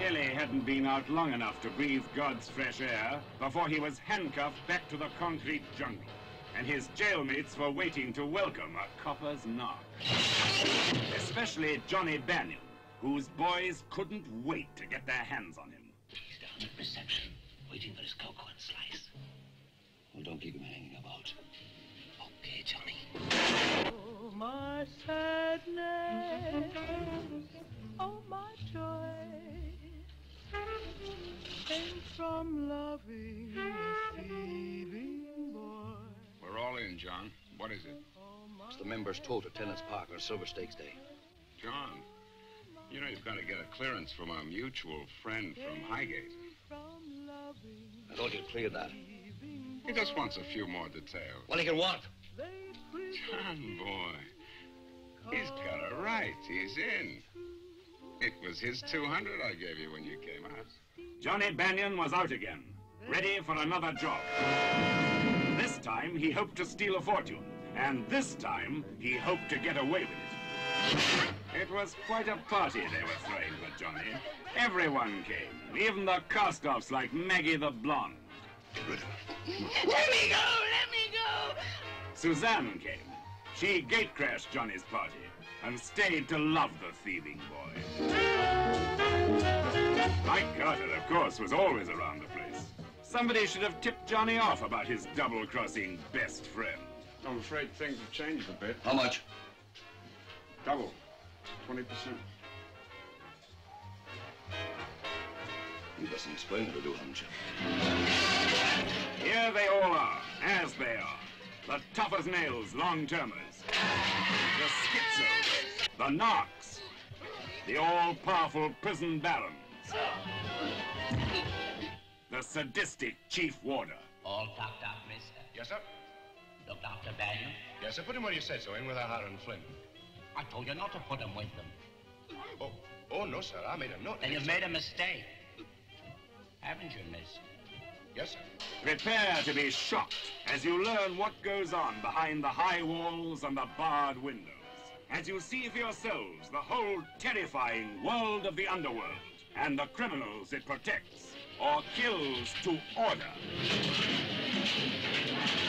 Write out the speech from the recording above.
Bailey hadn't been out long enough to breathe God's fresh air before he was handcuffed back to the concrete jungle. And his jailmates were waiting to welcome a copper's knock. Especially Johnny Banyan, whose boys couldn't wait to get their hands on him. He's down at reception, waiting for his cocoa and slice. Well, don't keep him hanging about. Okay, Johnny. Oh, my sadness, oh, my joy, came from loving a thieving boy. We're all in, John. What is it? It's the members' tote at Tenants Park on Silver Stakes Day. John, you know you've got to get a clearance from a mutual friend from Highgate. I thought you'd cleared that. He just wants a few more details. Well, he can want. John, boy, he's got a right. He's in. It was his 200 I gave you when you came out. Johnny Banyan was out again, ready for another job. This time, he hoped to steal a fortune, and this time, he hoped to get away with it. It was quite a party they were throwing for Johnny. Everyone came, even the cast-offs like Maggie the Blonde. Get rid of him. Let me go! Let me go! Suzanne came. She gate-crashed Johnny's party and stayed to love the thieving boy. Mike Carter, of course, was always around the place. Somebody should have tipped Johnny off about his double-crossing best friend. I'm afraid things have changed a bit. How much? Double. 20%. You've got some explaining to do, haven't you? Here they all are, as they are. The tough as nails long-termers. The schizos. The narcs. The all-powerful prison barons. The sadistic chief warder. All packed up, mister? Yes, sir. Looked after Banyan? Yes, sir. Put him where you said so, in with O'Hara and Flynn. I told you not to put him with them. Oh, no, sir. I made a note. Then you've made a mistake. Haven't you, miss? Yes, sir. Prepare to be shocked as you learn what goes on behind the high walls and the barred windows. As you see for yourselves the whole terrifying world of the underworld and the criminals it protects or kills to order.